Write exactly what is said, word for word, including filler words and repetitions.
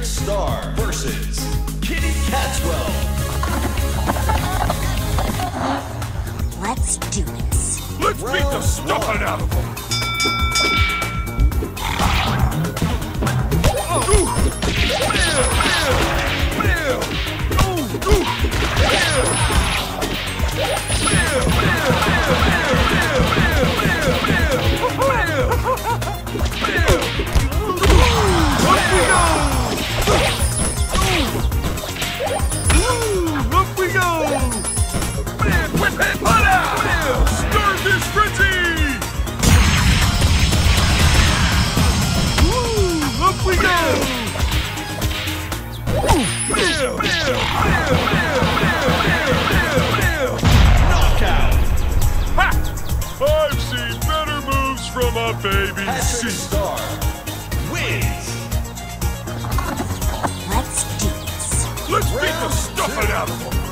Patrick Star versus Kitty Katswell. Let's do this. Let's Round beat the stuffing one. out of them. Up we go! Whip it, put out! Start this frenzy! Woo! Up we go! Knockout. Ha! I've seen better moves from a baby Patrick sheep. Star wins. Let's do this. Let's beat the stuffing out of them.